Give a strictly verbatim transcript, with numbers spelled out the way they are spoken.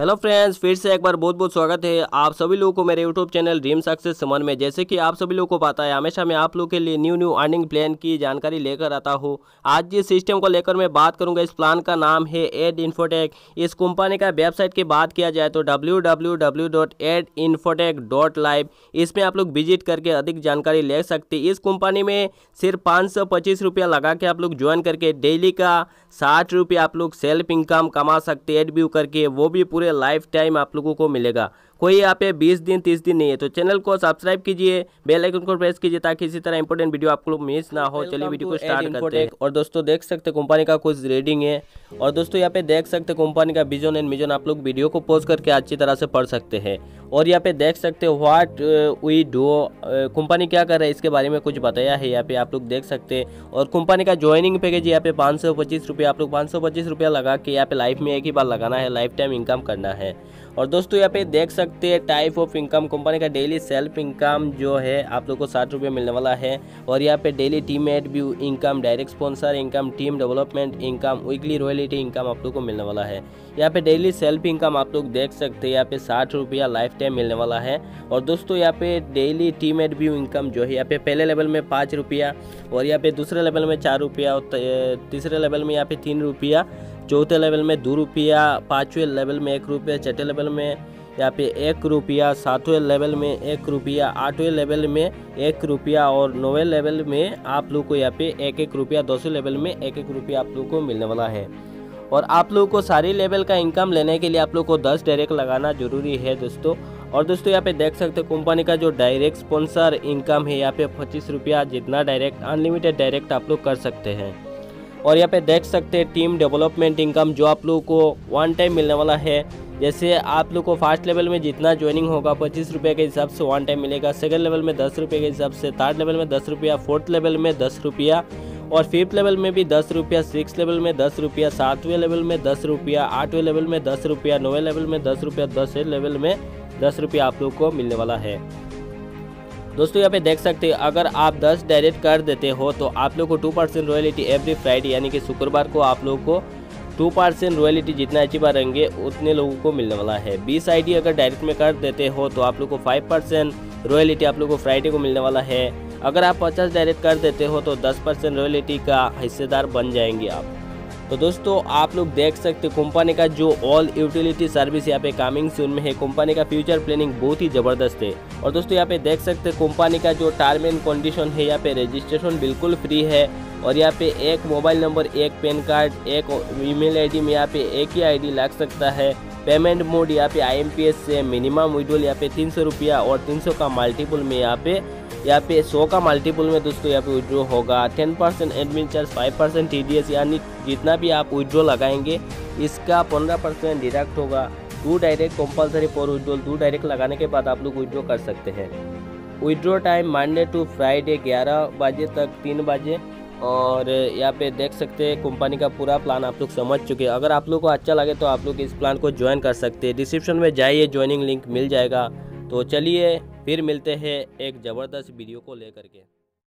Hello friends, फिर से एक बार बहुत बहुत स्वागत है आप सभी लोगों को मेरे यूट्यूब चैनल ड्रीम सक्सेस समन में। जैसे कि आप सभी लोगों को पता है, हमेशा मैं आप लोगों के लिए न्यू न्यू अर्निंग प्लान की जानकारी लेकर आता हूँ। आज जिस सिस्टम को लेकर मैं बात करूंगा, इस प्लान का नाम है एड इन्फोटेक। इस कंपनी का वेबसाइट की बात किया जाए तो W W W dot ad infotech dot live, इसमें आप लोग विजिट करके अधिक जानकारी ले सकते हैं। इस कंपनी में सिर्फ पाँच सौ पच्चीस रुपया लगा के आप लोग ज्वाइन करके डेली का साठ रुपया आप लोग सेल्फ इनकम कमा सकते हैं एड व्यू करके, वो भी पूरे लाइफ टाइम आप लोगों को मिलेगा। कोई यहाँ पे बीस दिन तीस दिन नहीं है। तो चैनल को सब्सक्राइब कीजिए, बेल आइकन को प्रेस कीजिए ताकि इसी तरह इंपॉर्टेंट वीडियो आपको मिस ना हो। चलिए वीडियो को स्टार्ट करते हैं। और दोस्तों देख सकते कंपनी का कुछ रेटिंग है। और दोस्तों यहाँ पे देख सकते कंपनी का विजन एंड मिशन, आप लोग वीडियो को पॉज करके अच्छी तरह से पढ़ सकते हैं। और यहाँ पे देख सकते हो व्हाट वी डू, कंपनी क्या कर रहा है इसके बारे में कुछ बताया है यहाँ पे आप लोग देख सकते हैं। और कंपनी का ज्वाइनिंग पैकेज यहाँ पे पाँच सौ पच्चीस रुपये आप लोग पाँच सौ पच्चीस रुपया लगा के यहाँ पे लाइफ में एक ही बार लगाना है, लाइफ टाइम इनकम करना है। और दोस्तों यहाँ पे देख सकते हैं टाइप ऑफ इनकम, कंपनी का डेली सेल्फ इनकम जो है आप लोग को साठ रुपये मिलने वाला है। और यहाँ पे daily team ad view income, direct sponsor income, team development income, weekly royalty income आप लोग को मिलने वाला है। यहाँ पे डेली सेल्फ इनकम आप लोग देख सकते हैं यहाँ पे साठ रुपया लाइफ टाइम मिलने वाला है। और दोस्तों यहाँ पे daily team ad view income जो है यहाँ पे पहले लेवल में पाँच रुपया, और यहाँ पे दूसरे लेवल में चार रुपया, और तीसरे लेवल में यहाँ पे तीन रुपया, चौथे लेवल में दो रुपया, पाँचवें लेवल में एक रुपया, छठे लेवल में यहाँ पे एक रुपया, सातवें लेवल में एक रुपया, आठवें लेवल में एक रुपया, और नौवें लेवल में आप लोग को यहाँ पे एक एक रुपया, दसवें लेवल में एक एक रुपया आप लोग को मिलने वाला है। और आप लोग को सारी लेवल का इनकम लेने के लिए आप लोग को दस डायरेक्ट लगाना जरूरी है दोस्तों। और दोस्तों यहाँ पे देख सकते हो कंपनी का जो डायरेक्ट स्पॉन्सर इनकम है यहाँ पे पच्चीस रुपया, जितना डायरेक्ट अनलिमिटेड डायरेक्ट आप लोग कर सकते हैं। और यहाँ पे देख सकते हैं टीम डेवलपमेंट इनकम जो आप लोगों को वन टाइम मिलने वाला है। जैसे आप लोग को फर्स्ट लेवल में जितना ज्वाइनिंग होगा पच्चीस रुपये के हिसाब से वन टाइम मिलेगा, सेकंड लेवल में दस रुपये के हिसाब से, थर्ड लेवल में दस रुपया, फोर्थ लेवल में दस रुपया, और फिफ्थ लेवल में भी दस रुपया, सिक्स लेवल में दस रुपया, सातवें लेवल में दस रुपया, आठवें लेवल में दस रुपया, नौवें लेवल में दस रुपया, दसवें लेवल में दस रुपया आप लोग को मिलने वाला है। दोस्तों यहाँ पे देख सकते हैं अगर आप दस डायरेक्ट कर देते हो तो आप लोग को two percent royalty every Friday, यानी कि शुक्रवार को आप लोग को टू परसेंट रॉयल्टी जितना अचीव रहेंगे उतने लोगों को मिलने वाला है। बीस आईडी अगर डायरेक्ट में कर देते हो तो आप लोग को फाइव परसेंट रॉयल्टी आप लोग को फ्राइडे को मिलने वाला है। अगर आप पचास डायरेक्ट कर देते हो तो दस परसेंट रॉयल्टी का हिस्सेदार बन जाएंगे आप। तो दोस्तों आप लोग देख सकते हो कंपनी का जो ऑल यूटिलिटी सर्विस यहाँ पे कमिंग सून में है। कंपनी का फ्यूचर प्लानिंग बहुत ही ज़बरदस्त है। और दोस्तों यहाँ पे देख सकते हैं कंपनी का जो टर्म एंड कंडीशन है, यहाँ पे रजिस्ट्रेशन बिल्कुल फ्री है। और यहाँ पे एक मोबाइल नंबर, एक पैन कार्ड, एक ईमेल आईडी में यहाँ पे एक ही आईडी लग सकता है। पेमेंट मोड यहाँ पे आई एम पी एस से, मिनिमम विड्रॉल यहाँ पे तीन सौ रुपया, और तीन सौ का मल्टीपल में यहाँ पे यहाँ पे सौ का मल्टीपल में दोस्तों यहाँ पे विड्रॉ होगा। Ten percent admin charge, five percent T D S, यानी जितना भी आप विड्रॉ लगाएंगे इसका पंद्रह परसेंट डिडक्ट होगा। Two direct compulsory for withdrawal, two direct लगाने के बाद आप लोग विड्रॉ कर सकते हैं। Withdraw time Monday to Friday ग्यारह बजे तक तीन बजे। और यहाँ पे देख सकते हैं कंपनी का पूरा प्लान आप लोग समझ चुके हैं। अगर आप लोग को अच्छा लगे तो आप लोग इस प्लान को ज्वाइन कर सकते हैं। डिस्क्रिप्शन में जाइए, ज्वाइनिंग लिंक मिल जाएगा। तो चलिए फिर मिलते हैं एक ज़बरदस्त वीडियो को लेकर के।